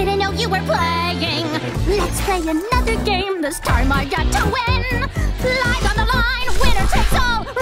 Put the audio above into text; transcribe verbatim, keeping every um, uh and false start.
Didn't know you were playing. Let's play another game. This time I got to win. Live on the line, winner takes all.